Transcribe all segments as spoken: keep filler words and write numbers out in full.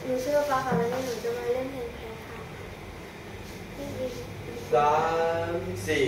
นูชื่อฟ้าค่ะวันนี้หนูจะมาเล่นเพลงแพ้ค่ะสามสี่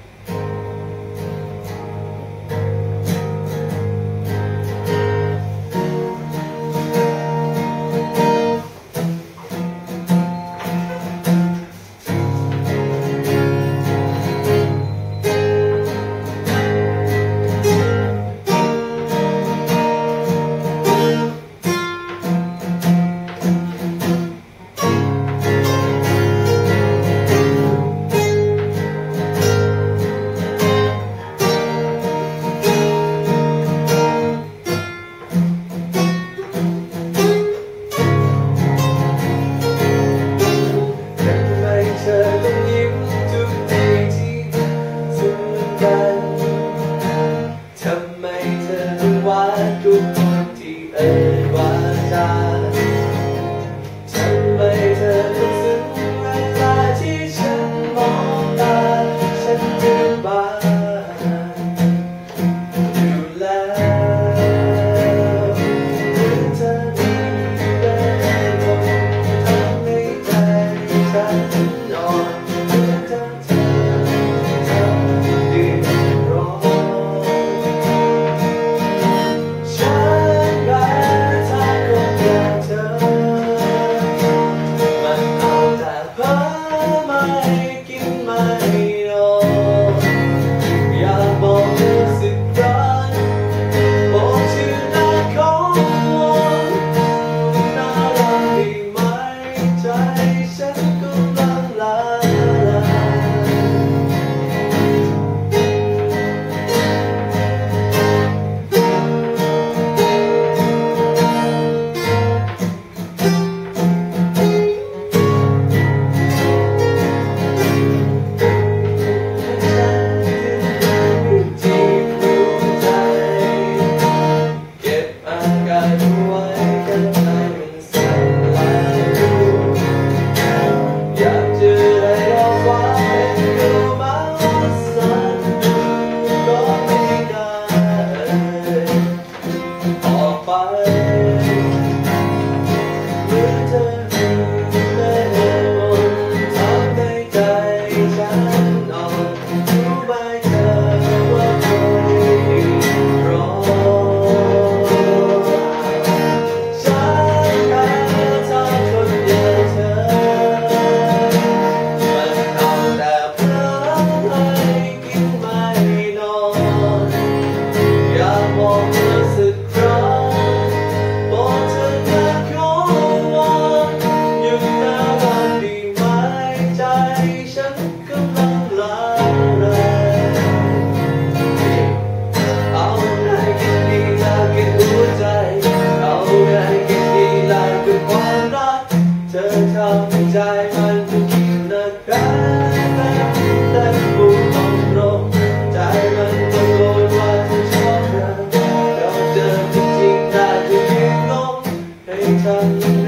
ทำไมเธอถึงว่าทุกคนที่เอ่ยวาจาทำไมเธอถึงซึ้งเวลาที่ฉันมองตาฉันถึงบ้าอยู่แล้วหรือเธอมีแรงลมทำให้ใจฉันนอนเมื่อเธอเธอทำดีร้อนใจมันจะคิดนักแค่แต่พูดตรงๆใจมันตะโกนว่าจะชอบเธอเราเจอจริงๆได้จะเพียงต้องให้ฉัน